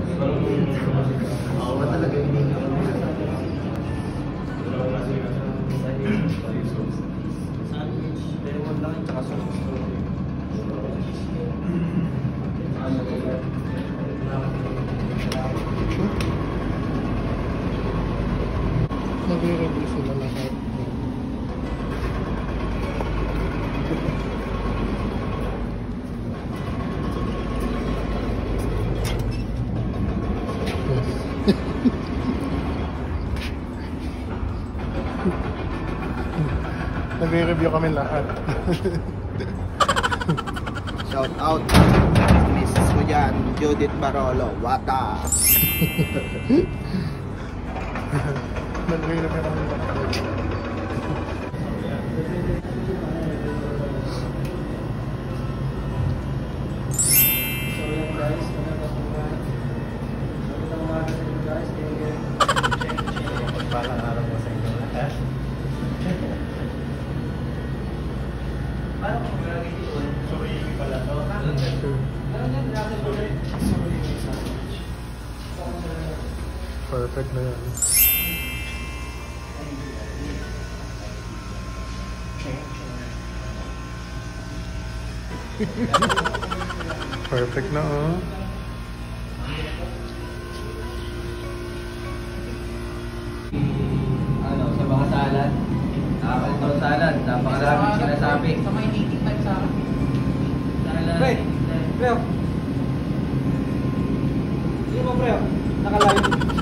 Ako talaga hindi ako. Sandwich, lemon lang at saka sauce. Nagre-review sila lahat. Nagre-review kami lahat. Shout out Mrs. ko dyan, Judith Barolo, wata. Nagre-review kami lahat. So yan guys, magandang umaga sa inyo guys. Pagpalang araw mo sa inyo lahat. Paano kung magagay dito? Sorry pala to. Perfect na yan. Perfect na oh. Ano, sa mga salad? Nakakalitong salad, napakaraming sinasabi. Sa may 85 sa akin. Salad. Pre, preo. Hindi mo preo. Nakalayo.